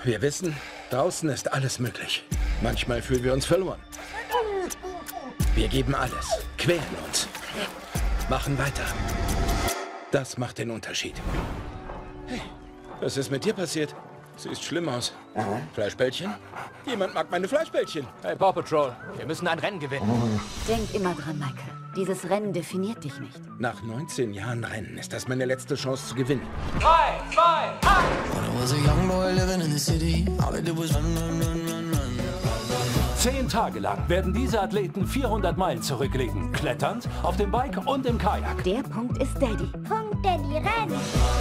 Wir wissen, draußen ist alles möglich. Manchmal fühlen wir uns verloren. Wir geben alles, quälen uns, machen weiter. Das macht den Unterschied. Hey, was ist mit dir passiert? Siehst schlimm aus. Fleischbällchen? Jemand mag meine Fleischbällchen. Hey, Paw Patrol, wir müssen ein Rennen gewinnen. Denk immer dran, Michael. Dieses Rennen definiert dich nicht. Nach 19 Jahren Rennen ist das meine letzte Chance zu gewinnen. 3, 2, 1. 10 Tage lang werden diese Athleten 400 Meilen zurücklegen. Kletternd, auf dem Bike und im Kajak. Der Punkt ist Daddy. Punkt, Daddy, renn!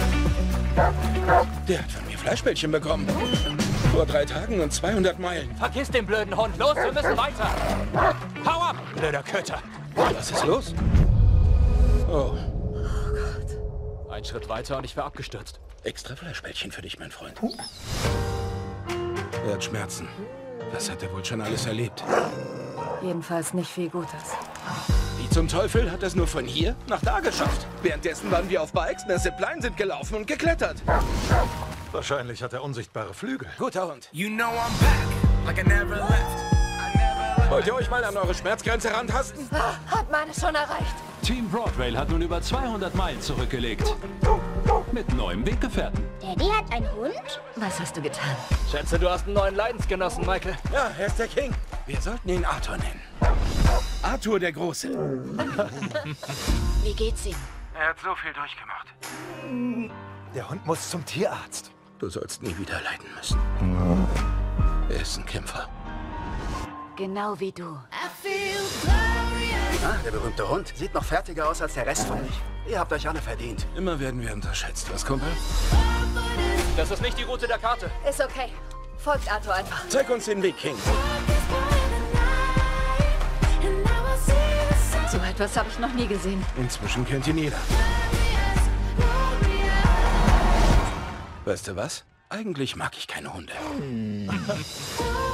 Der hat von mir Fleischbällchen bekommen. Vor 3 Tagen und 200 Meilen. Vergiss den blöden Hund. Los, wir müssen weiter. Hau ab, blöder Köter. Was ist los? Oh, Ein Schritt weiter und ich wäre abgestürzt. extra Fleischbällchen für dich, mein Freund. Er hat Schmerzen. Was hat er wohl schon alles erlebt? Jedenfalls nicht viel Gutes. Wie zum Teufel hat er es nur von hier nach da geschafft? Währenddessen waren wir auf Bikes, eine Zipline, sind gelaufen und geklettert. Wahrscheinlich hat er unsichtbare Flügel. Guter Hund. You know I'm back, like I never left. Wollt ihr euch mal an eure Schmerzgrenze rantasten? Hat meine schon erreicht. Team Broadway hat nun über 200 Meilen zurückgelegt. Mit neuem Weggefährten. Daddy hat einen Hund? Was hast du getan? Schätze, du hast einen neuen Leidensgenossen, Michael. Ja, er ist der King. Wir sollten ihn Arthur nennen. Arthur der Große. Wie geht's ihm? Er hat so viel durchgemacht. Der Hund muss zum Tierarzt. Du sollst nie wieder leiden müssen. Er ist ein Kämpfer. Genau wie du. Ah, der berühmte Hund. Sieht noch fertiger aus als der Rest von euch. Ihr habt euch alle verdient. Immer werden wir unterschätzt, was, Kumpel? Das ist nicht die Route der Karte. Ist okay. Folgt Arthur einfach. Zeig uns den Weg, King. So etwas habe ich noch nie gesehen. Inzwischen kennt ihn jeder. Weißt du was? Eigentlich mag ich keine Hunde.